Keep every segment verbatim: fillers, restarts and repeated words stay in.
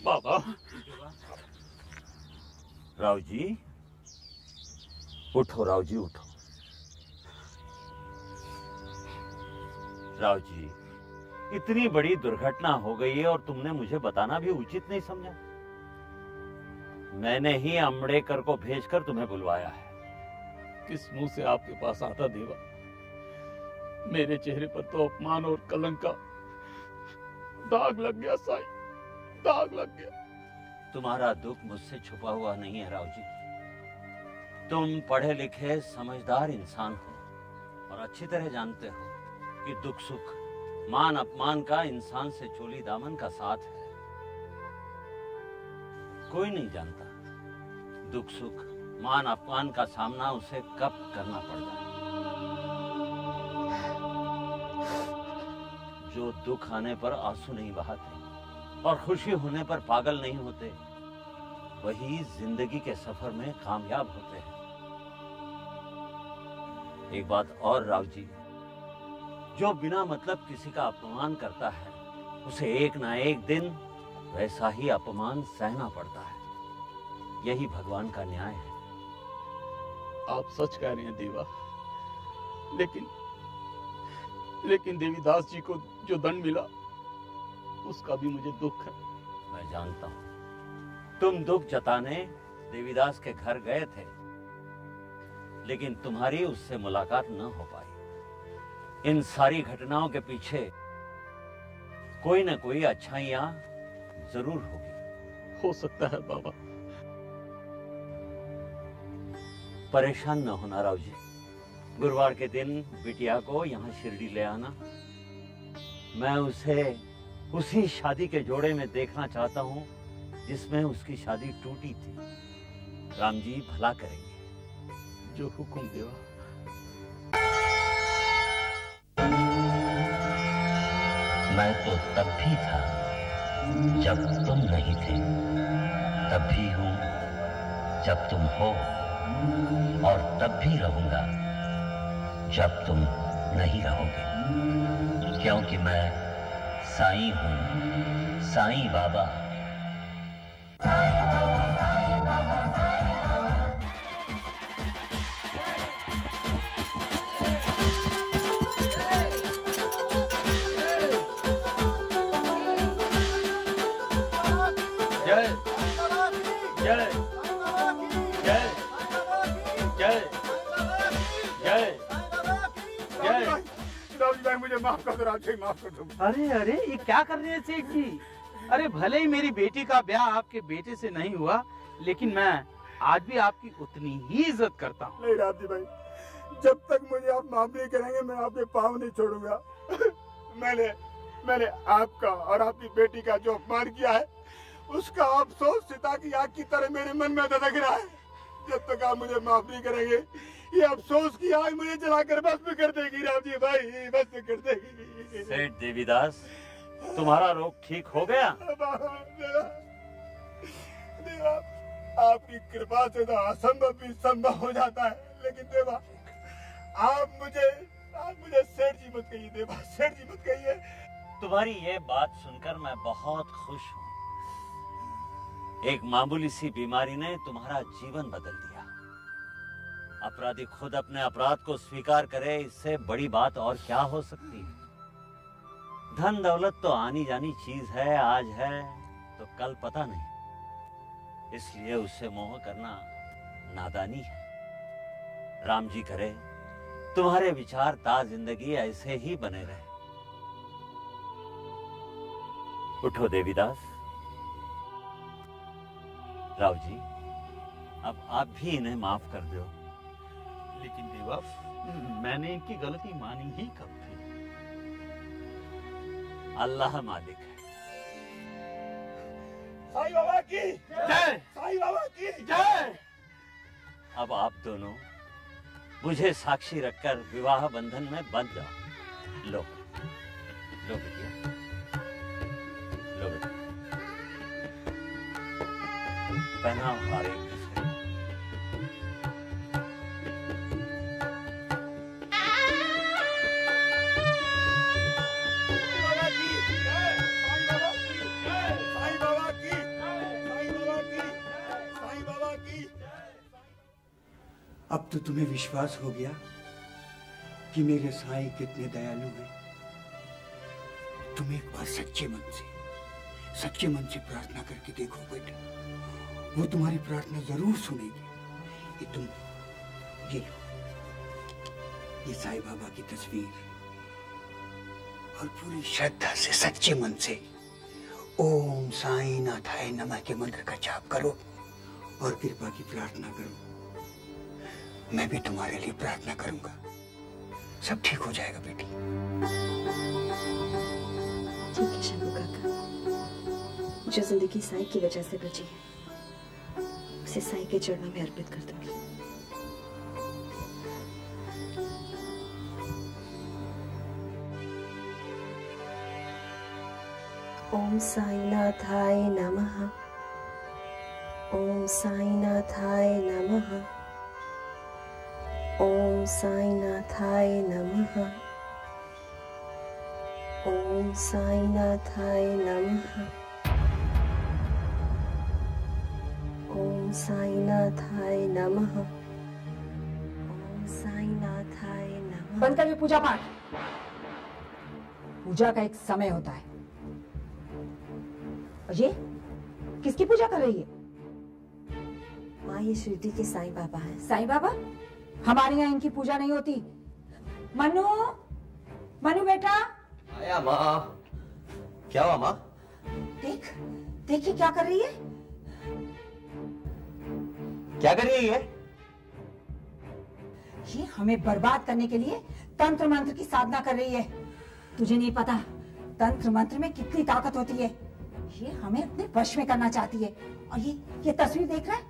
बाबा। राव जी उठो, राव जी उठो। राव जी, इतनी बड़ी दुर्घटना हो गई है और तुमने मुझे बताना भी उचित नहीं समझा। मैंने ही अमड़ेकर को भेजकर तुम्हें बुलवाया है। किस मुंह से आपके पास आता देवा? मेरे चेहरे पर तो अपमान और कलंक का दाग लग गया साईं, दाग लग गया। तुम्हारा दुख मुझसे छुपा हुआ नहीं है राव जी। तुम पढ़े लिखे समझदार इंसान हो और अच्छी तरह जानते हो कि दुख सुख मान अपमान का इंसान से चोली दामन का साथ है। कोई नहीं जानता दुख सुख मान अपमान का सामना उसे कब करना पड़ जाए। जो दुख आने पर आंसू नहीं बहाते और खुशी होने पर पागल नहीं होते, वही जिंदगी के सफर में कामयाब होते हैं। एक बात और राव जी, जो बिना मतलब किसी का अपमान करता है उसे एक ना एक दिन वैसा ही अपमान सहना पड़ता है। यही भगवान का न्याय है। आप सच कह रहे हैं देवा, लेकिन लेकिन देवीदास जी को जो दंड मिला उसका भी मुझे दुख है। मैं जानता हूं तुम दुख जताने देवीदास के घर गए थे, लेकिन तुम्हारी उससे मुलाकात न हो पाई। इन सारी घटनाओं के पीछे कोई न कोई अच्छाइयां जरूर होगी। हो सकता है बाबा। परेशान न होना राव जी। गुरुवार के दिन बिटिया को यहाँ शिरडी ले आना। मैं उसे उसी शादी के जोड़े में देखना चाहता हूँ जिसमें उसकी शादी टूटी थी। राम जी भला करेंगे। जो हुक्म देवा। मैं तो तब भी था जब तुम नहीं थे, तब भी हूं जब तुम हो, और तब भी रहूंगा जब तुम नहीं रहोगे, क्योंकि मैं साईं हूं, साईं बाबा। मुझे माफ कर दो राज जी, माफ कर दो। अरे अरे ये क्या कर रहे हैं सेठ जी? अरे भले ही मेरी बेटी का ब्याह आपके बेटे से नहीं हुआ, लेकिन मैं आज भी आपकी उतनी ही इज्जत करता हूँ। नहीं राज जी भाई, जब तक मुझे आप माफ नहीं करेंगे मैं आपके पाँव नहीं छोड़ूंगा। मैंने मैंने आपका और आपकी बेटी का जो अपमान किया है उसका अफसोस सीता की आग की तरह मेरे मन में धधक रहा है। जब तक आप मुझे माफ नहीं करेंगे ये अफसोस की आग मुझे जलाकर भस्म कर देगी राम जी भाई, भस्म कर देगी। सेठ देवीदास, तुम्हारा रोग ठीक हो गया? देवा, देवा, आपकी कृपा से तो असंभव भी संभव हो जाता है, लेकिन देवा आप मुझे आप मुझे सेठ जी मत कहिए देवा, सेठ जी मत कहिए। तुम्हारी ये बात सुनकर मैं बहुत खुश हूँ। एक मामूली सी बीमारी ने तुम्हारा जीवन बदल दिया। अपराधी खुद अपने अपराध को स्वीकार करे, इससे बड़ी बात और क्या हो सकती है। धन दौलत तो आनी जानी चीज है, आज है तो कल पता नहीं, इसलिए उससे मोह करना नादानी है। राम जी करे तुम्हारे विचार ता जिंदगी ऐसे ही बने रहे। उठो देवीदास। राव जी, अब आप भी इन्हें माफ कर दो। लेकिन देवा, मैंने इनकी गलती मानी ही कब थी? अल्लाह मालिक है। साईं बाबा की जय, साईं बाबा की जय। अब आप दोनों मुझे साक्षी रखकर विवाह बंधन में बंध जाओ। लो लो बेटिया, लो बेटिया, पहनाओ हार एक दूसरे। साईं बाबा की अब तो तुम्हें विश्वास हो गया कि मेरे साईं कितने दयालु हैं। तुम एक बार सच्चे मन से सच्चे मन से प्रार्थना करके देखो बेटे, वो तुम्हारी प्रार्थना जरूर सुनेगी। ये तुम ये लो, ये साईं बाबा की तस्वीर, और पूरी श्रद्धा से सच्चे मन से ओम साईं नाथाय नमः के मंत्र का जाप करो और कृपा की प्रार्थना करो। मैं भी तुम्हारे लिए प्रार्थना करूंगा, सब ठीक हो जाएगा बेटी। ठीक है शंभू काका, जो जिंदगी साईं की वजह से बची है उसे साईं के चरणों में अर्पित कर दूंगी। ओम साईनाथाय नमः, ओम साईनाथाय नमः, ओम साईनाथाय नमः, ओम साईनाथाय नमः, ओम साईनाथाय नमः, ओम साईनाथाय नमः। बंद कर पूजा पाठ। पूजा का एक समय होता है। और ये किसकी पूजा कर रही है? माँ, ये शिरडी के साईं बाबा हैं। साईं बाबा? हमारे यहाँ इनकी पूजा नहीं होती। मनु, मनु बेटा। आया माँ। क्या हुआ माँ? देख, देख ये क्या कर रही है? क्या कर रही है? ये हमें बर्बाद करने के लिए तंत्र मंत्र की साधना कर रही है। तुझे नहीं पता तंत्र मंत्र में कितनी ताकत होती है। ये हमें अपने वश में करना चाहती है। और ये ये तस्वीर देख रहा है?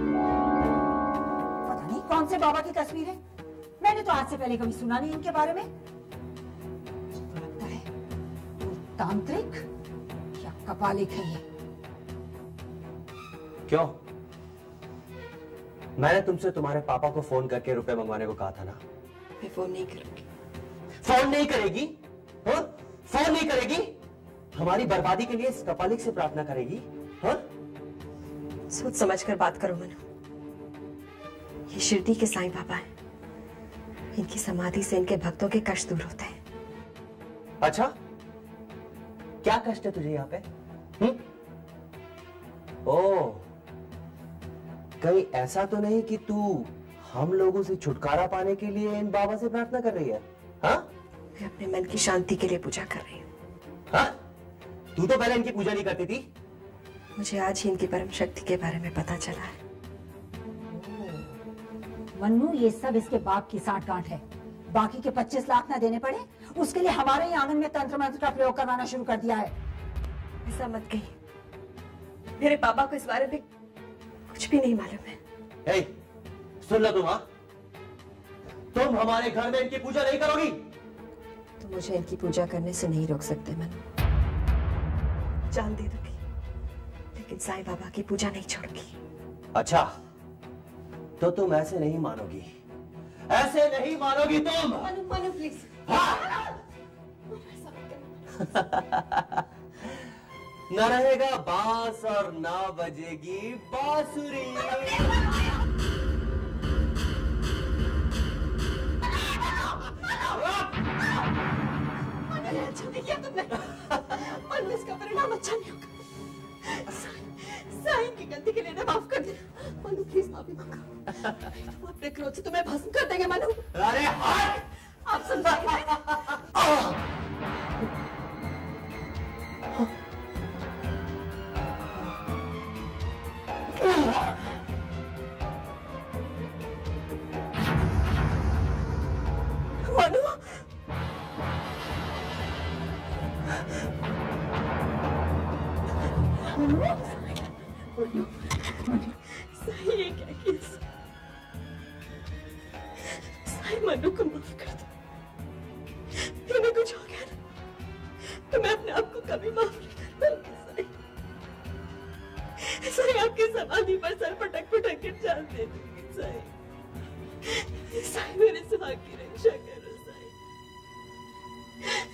पता नहीं कौन से बाबा की तस्वीर है। मैंने तो आज से पहले कभी सुना नहीं इनके बारे में। तो लगता है वो तांत्रिक या कपालिक है ये। क्यों? मैंने तुमसे तुम्हारे पापा को फोन करके रुपए मंगवाने को कहा था ना। मैं फोन नहीं करूंगी। फोन नहीं करेगी? हाँ? फोन नहीं करेगी? हमारी बर्बादी के लिए इस कपालिक से प्रार्थना करेगी? हाँ? सोच समझ कर बात करो मनु। ये शिरडी के साईं बाबा हैं। इनकी समाधि से इनके भक्तों के कष्ट दूर होते हैं। अच्छा, क्या कष्ट है तुझे यहाँ पे? हम्म? ओह, कहीं ऐसा तो नहीं कि तू हम लोगों से छुटकारा पाने के लिए इन बाबा से प्रार्थना कर रही है? हाँ? मैं अपने मन की शांति के लिए पूजा कर रही हूँ। हाँ? तू तो पहले इनकी पूजा नहीं करती थी। मुझे आज ही इनकी परम शक्ति के बारे में पता चला है। मन्नू, ये सब इसके बाप की साठगांठ है। बाकी के पच्चीस लाख ना देने पड़े उसके लिए हमारे ही आंगन में तंत्र मंत्र का प्रयोग करवाना शुरू कर दिया है। ऐसा मत कही, मेरे पापा को इस बारे में कुछ भी नहीं मालूम है। hey, सुन लो तुम, हाँ? तुम हमारे घर में इनकी पूजा नहीं करोगी? तो मुझे इनकी पूजा करने से नहीं रोक सकते मनु। जान दे दूंगी लेकिन साईं बाबा की पूजा नहीं छोड़ूंगी। अच्छा, तो तुम ऐसे नहीं मानोगी, ऐसे नहीं मानोगी तुम। मनु, मनु प्लीज। न रहेगा बांस और ना बजेगी बांसुरी। अच्छा नहीं किया तुमने। मनु, इसका परिणाम अच्छा नहीं होगा। साईं की गलती के लिए ना माफ कर दे मनु, प्लीज माफी मांगो। तुम अपने क्रोध से तुम्हें भस्म कर देंगे मनु। अरे हट! आप सुन पाएंगे? मनु, साईं ये क्या किया? साईं मनु को माफ कर दो। इन्हें कुछ हो गया ना तो मैं अपने आप को कभी माफ नहीं कर पाऊंगी। साईं साईं आपकी समाधि पर सर पटक पटक कर जान दे दूंगी। साईं साईं मेरे सुहाग की रक्षा करो। साईं